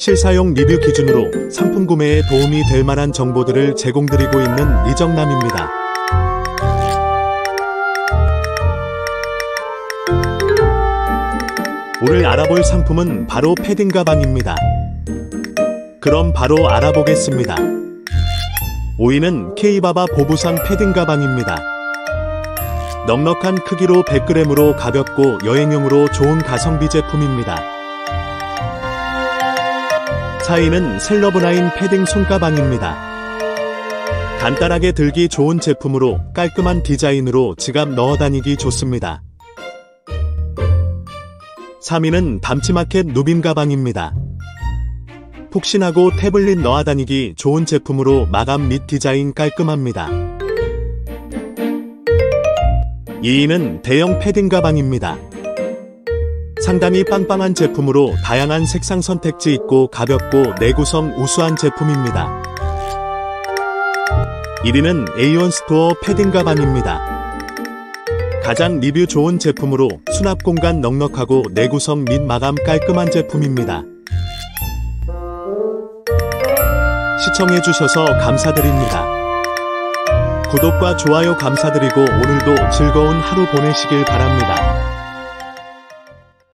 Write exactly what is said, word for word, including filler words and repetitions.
실사용 리뷰 기준으로 상품 구매에 도움이 될 만한 정보들을 제공드리고 있는 리정남입니다. 오늘 알아볼 상품은 바로 패딩 가방입니다. 그럼 바로 알아보겠습니다. 오 위는 K바바 보부상 패딩 가방입니다. 넉넉한 크기로 백 그램으로 가볍고 여행용으로 좋은 가성비 제품입니다. 사 위는 셀러브나인 패딩 손가방입니다. 간단하게 들기 좋은 제품으로 깔끔한 디자인으로 지갑 넣어 다니기 좋습니다. 삼 위는 밤치마켓 누빔 가방입니다. 푹신하고 태블릿 넣어 다니기 좋은 제품으로 마감 및 디자인 깔끔합니다. 이 위는 대형 패딩 가방입니다. 상당히 빵빵한 제품으로 다양한 색상 선택지 있고 가볍고 내구성 우수한 제품입니다. 일 위는 에이원 스토어 패딩 가방입니다. 가장 리뷰 좋은 제품으로 수납 공간 넉넉하고 내구성 및 마감 깔끔한 제품입니다. 시청해주셔서 감사드립니다. 구독과 좋아요 감사드리고 오늘도 즐거운 하루 보내시길 바랍니다.